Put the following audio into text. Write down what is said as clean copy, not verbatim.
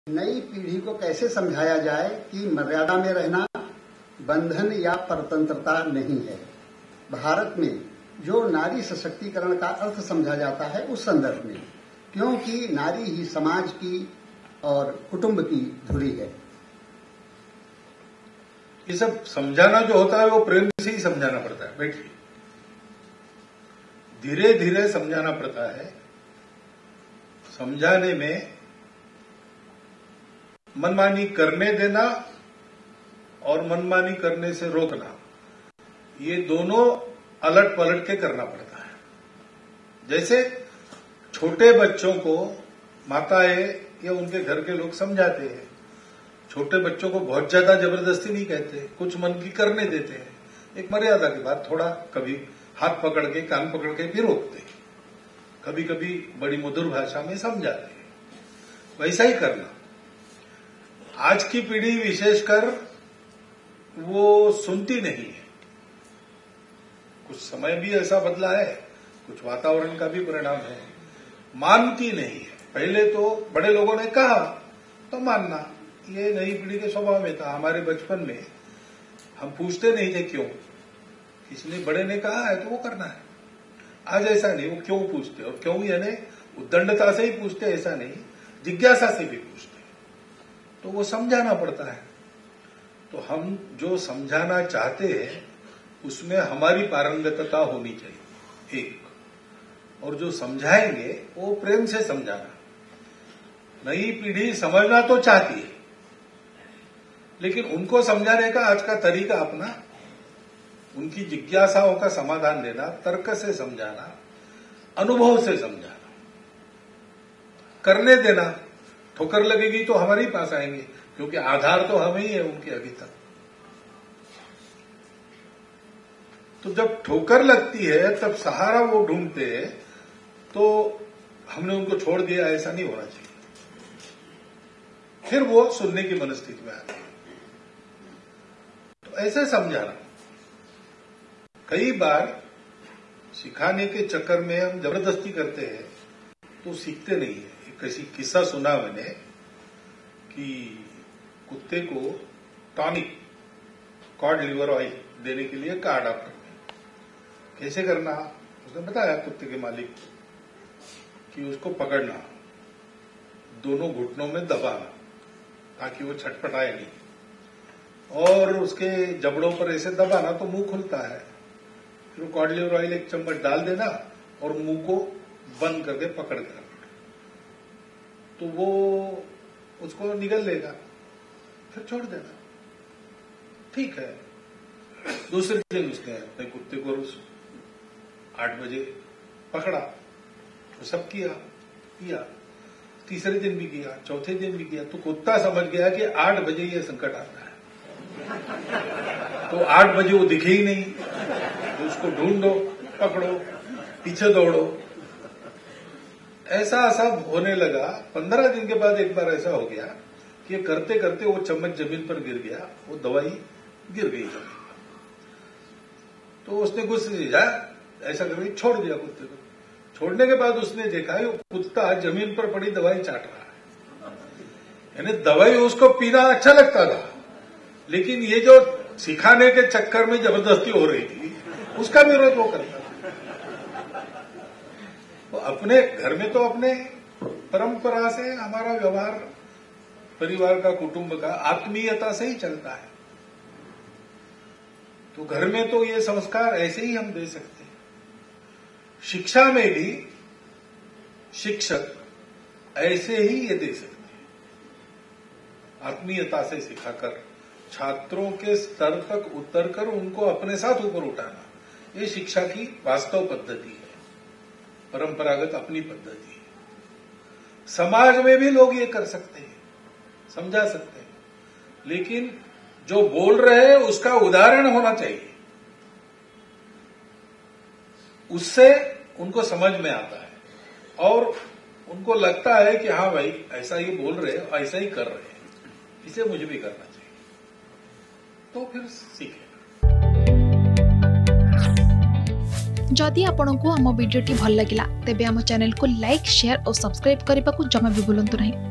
नई पीढ़ी को कैसे समझाया जाए कि मर्यादा में रहना बंधन या परतंत्रता नहीं है। भारत में जो नारी सशक्तिकरण का अर्थ समझा जाता है उस संदर्भ में, क्योंकि नारी ही समाज की और कुटुंब की धुरी है। ये सब समझाना जो होता है वो प्रेम से ही समझाना पड़ता है। बैठिए, धीरे धीरे समझाना पड़ता है। समझाने में मनमानी करने देना और मनमानी करने से रोकना, ये दोनों अलट पलट के करना पड़ता है। जैसे छोटे बच्चों को माताएं या उनके घर के लोग समझाते हैं, छोटे बच्चों को बहुत ज्यादा जबरदस्ती नहीं कहते, कुछ मन की करने देते हैं, एक मर्यादा के बाद थोड़ा कभी हाथ पकड़ के कान पकड़ के भी रोकते हैं, कभी कभी बड़ी मधुर भाषा में समझाते हैं। वैसा ही करना। आज की पीढ़ी विशेषकर वो सुनती नहीं है। कुछ समय भी ऐसा बदला है, कुछ वातावरण का भी परिणाम है। मानती नहीं है। पहले तो बड़े लोगों ने कहा तो मानना, ये नई पीढ़ी के स्वभाव में था। हमारे बचपन में हम पूछते नहीं थे क्यों, इसलिए बड़े ने कहा है तो वो करना है। आज ऐसा नहीं, वो क्यों पूछते, और क्यों यानी उद्दंडता से ही पूछते, ऐसा नहीं, जिज्ञासा से भी पूछते, तो वो समझाना पड़ता है। तो हम जो समझाना चाहते हैं उसमें हमारी पारंगतता होनी चाहिए एक, और जो समझाएंगे वो प्रेम से समझाना। नई पीढ़ी समझना तो चाहती है, लेकिन उनको समझाने का आज का तरीका अपना, उनकी जिज्ञासाओं का समाधान देना, तर्क से समझाना, अनुभव से समझाना, करने देना। ठोकर लगेगी तो हमारे पास आएंगे, क्योंकि आधार तो हम ही है उनके अभी तक। तो जब ठोकर लगती है तब सहारा वो ढूंढते हैं, तो हमने उनको छोड़ दिया, ऐसा नहीं होना चाहिए। फिर वो सुनने की मनस्थिति में आते हैं। तो ऐसे समझाना। कई बार सिखाने के चक्कर में हम जबरदस्ती करते हैं तो सीखते नहीं है। किसी किस्सा सुना मैंने कि कुत्ते को टॉनिक, कॉड लिवर ऑयल देने के लिए कहा डॉक्टर ने। कैसे करना, उसने बताया कुत्ते के मालिक को कि उसको पकड़ना, दोनों घुटनों में दबाना ताकि वो छटपटाए नहीं, और उसके जबड़ों पर ऐसे दबाना तो मुंह खुलता है। फिर कॉड लिवर ऑयल एक चम्मच डाल देना और मुंह को बंद करके पकड़ कर, तो वो उसको निगल लेगा, फिर छोड़ देना। ठीक है। दूसरे दिन उसने अपने कुत्ते को 8 बजे पकड़ा, तो सब किया। तीसरे दिन भी किया, चौथे दिन भी किया। तो कुत्ता समझ गया कि 8 बजे ये संकट आता है। तो 8 बजे वो दिखे ही नहीं, तो उसको ढूंढो, पकड़ो, पीछे दौड़ो। ऐसा सब होने लगा। 15 दिन के बाद एक बार ऐसा हो गया कि करते करते वो चम्मच जमीन पर गिर गया, वो दवाई गिर गई जमीन पर। तो उसने गुस्से से ऐसा करके छोड़ दिया कुत्ते को। छोड़ने के बाद उसने देखा वो कुत्ता जमीन पर पड़ी दवाई चाट रहा है। यानी दवाई उसको पीना अच्छा लगता था, लेकिन ये जो सिखाने के चक्कर में जबरदस्ती हो रही थी उसका विरोध वो करता। तो अपने घर में तो अपने परंपरा से हमारा व्यवहार, परिवार का, कुटुंब का आत्मीयता से ही चलता है। तो घर में तो ये संस्कार ऐसे ही हम दे सकते हैं। शिक्षा में भी शिक्षक ऐसे ही ये दे सकते हैं, आत्मीयता से सिखाकर, छात्रों के स्तर तक उतरकर उनको अपने साथ ऊपर उठाना। ये शिक्षा की वास्तव पद्धति है, परंपरागत अपनी पद्धति है। समाज में भी लोग ये कर सकते हैं, समझा सकते हैं, लेकिन जो बोल रहे हैं उसका उदाहरण होना चाहिए। उससे उनको समझ में आता है और उनको लगता है कि हाँ भाई, ऐसा ये बोल रहे हैं, ऐसा ही कर रहे हैं, इसे मुझे भी करना चाहिए, तो फिर सीखें। जदि आपंक आम भिडी भल लगा तेब आम चैनल को लाइक, शेयर और सब्सक्राइब करने को जमा भी भूलु नहीं।